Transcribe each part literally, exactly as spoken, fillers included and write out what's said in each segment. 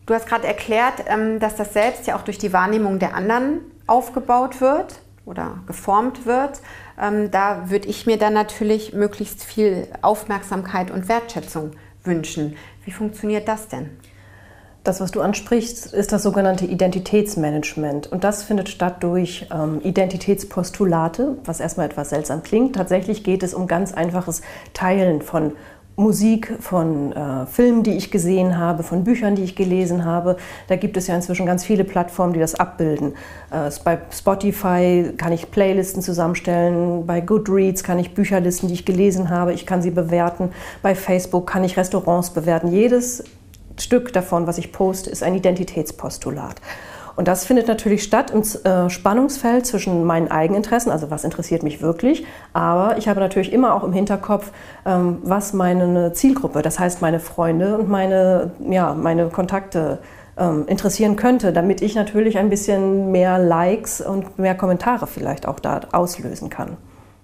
Du hast gerade erklärt, dass das Selbst ja auch durch die Wahrnehmung der anderen aufgebaut wird oder geformt wird. Da würde ich mir dann natürlich möglichst viel Aufmerksamkeit und Wertschätzung wünschen. Wie funktioniert das denn? Das, was du ansprichst, ist das sogenannte Identitätsmanagement. Und das findet statt durch ähm, Identitätspostulate, was erstmal etwas seltsam klingt. Tatsächlich geht es um ganz einfaches Teilen von Musik, von äh, Filmen, die ich gesehen habe, von Büchern, die ich gelesen habe. Da gibt es ja inzwischen ganz viele Plattformen, die das abbilden. Äh, bei Spotify kann ich Playlisten zusammenstellen, bei Goodreads kann ich Bücherlisten, die ich gelesen habe, ich kann sie bewerten. Bei Facebook kann ich Restaurants bewerten. Jedes Stück davon, was ich poste, ist ein Identitätspostulat. Und das findet natürlich statt im äh, Spannungsfeld zwischen meinen Eigeninteressen, also was interessiert mich wirklich, aber ich habe natürlich immer auch im Hinterkopf, ähm, was meine Zielgruppe, das heißt meine Freunde und meine, ja, meine Kontakte ähm, interessieren könnte, damit ich natürlich ein bisschen mehr Likes und mehr Kommentare vielleicht auch da auslösen kann.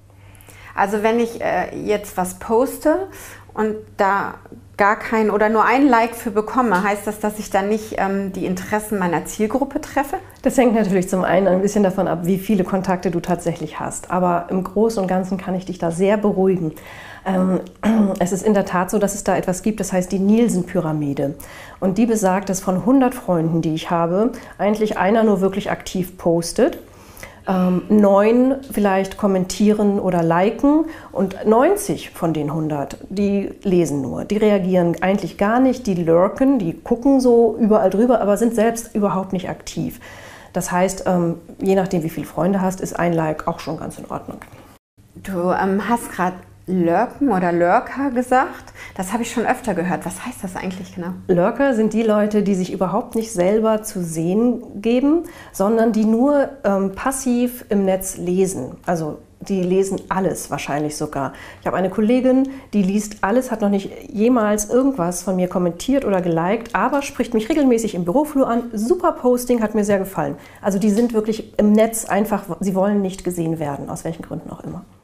Also wenn ich äh, jetzt was poste und da gar kein oder nur ein Like für bekomme, heißt das, dass ich dann nicht ähm, die Interessen meiner Zielgruppe treffe? Das hängt natürlich zum einen ein bisschen davon ab, wie viele Kontakte du tatsächlich hast. Aber im Großen und Ganzen kann ich dich da sehr beruhigen. Ähm, es ist in der Tat so, dass es da etwas gibt, das heißt die Nielsen-Pyramide. Und die besagt, dass von hundert Freunden, die ich habe, eigentlich einer nur wirklich aktiv postet. Ähm, neun vielleicht kommentieren oder liken und neunzig von den hundert, die lesen nur. Die reagieren eigentlich gar nicht, die lurken, die gucken so überall drüber, aber sind selbst überhaupt nicht aktiv. Das heißt, ähm, je nachdem wie viele Freunde hast, ist ein Like auch schon ganz in Ordnung. Du ähm, hast gerade Lurken oder Lurker gesagt. Das habe ich schon öfter gehört. Was heißt das eigentlich genau? Lurker sind die Leute, die sich überhaupt nicht selber zu sehen geben, sondern die nur ähm, passiv im Netz lesen. Also die lesen alles wahrscheinlich sogar. Ich habe eine Kollegin, die liest alles, hat noch nicht jemals irgendwas von mir kommentiert oder geliked, aber spricht mich regelmäßig im Büroflur an. Super Posting, hat mir sehr gefallen. Also die sind wirklich im Netz einfach, sie wollen nicht gesehen werden, aus welchen Gründen auch immer.